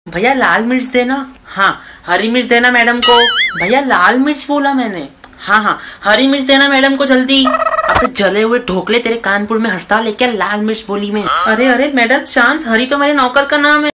भैया लाल मिर्च देना। हाँ हरी मिर्च देना मैडम को। भैया लाल मिर्च बोला मैंने। हाँ हाँ हरी मिर्च देना मैडम को जल्दी। अब जले हुए ढोकले तेरे कानपुर में हड़ताल लेके लाल मिर्च बोली मैं। अरे अरे मैडम शांत, हरी तो मेरे नौकर का नाम है।